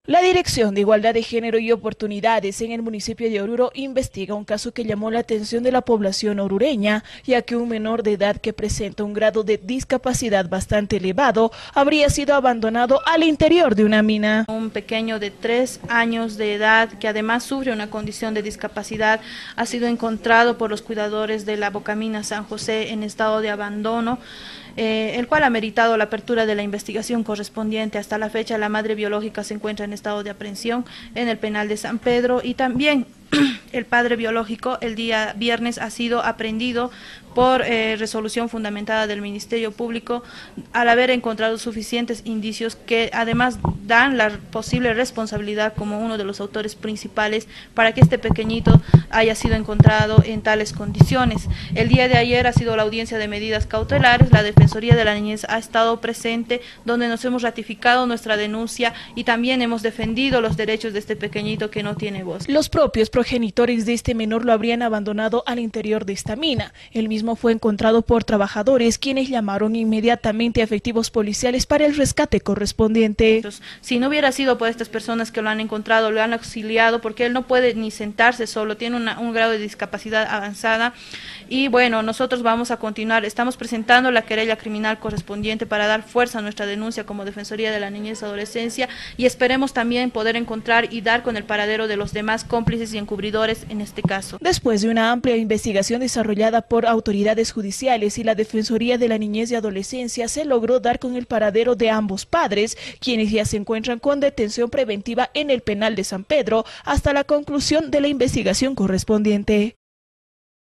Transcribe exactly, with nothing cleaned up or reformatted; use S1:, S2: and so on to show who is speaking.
S1: La Dirección de Igualdad de Género y Oportunidades en el municipio de Oruro investiga un caso que llamó la atención de la población orureña, ya que un menor de edad que presenta un grado de discapacidad bastante elevado habría sido abandonado al interior de una mina.
S2: Un pequeño de tres años de edad que además sufre una condición de discapacidad ha sido encontrado por los cuidadores de la Bocamina San José en estado de abandono. Eh, el cual ha meritado la apertura de la investigación correspondiente. Hasta la fecha la madre biológica se encuentra en estado de aprehensión en el penal de San Pedro y también el padre biológico el día viernes ha sido aprehendido por eh, resolución fundamentada del Ministerio Público al haber encontrado suficientes indicios que además dan la posible responsabilidad como uno de los autores principales para que este pequeñito haya sido encontrado en tales condiciones. El día de ayer ha sido la audiencia de medidas cautelares, la Defensoría de la Niñez ha estado presente donde nos hemos ratificado nuestra denuncia y también hemos defendido los derechos de este pequeñito que no tiene voz.
S1: Los propios progenitores de este menor lo habrían abandonado al interior de esta mina. El mismo fue encontrado por trabajadores quienes llamaron inmediatamente a efectivos policiales para el rescate correspondiente.
S2: Entonces, si no hubiera sido por estas personas que lo han encontrado, lo han auxiliado, porque él no puede ni sentarse solo, tiene una, un grado de discapacidad avanzada y bueno, nosotros vamos a continuar, estamos presentando la querella criminal correspondiente para dar fuerza a nuestra denuncia como Defensoría de la Niñez y Adolescencia y esperemos también poder encontrar y dar con el paradero de los demás cómplices y encubridores en este caso.
S1: Después de una amplia investigación desarrollada por autoridades judiciales y la Defensoría de la Niñez y Adolescencia, se logró dar con el paradero de ambos padres, quienes ya se encuentran con detención preventiva en el penal de San Pedro hasta la conclusión de la investigación correspondiente.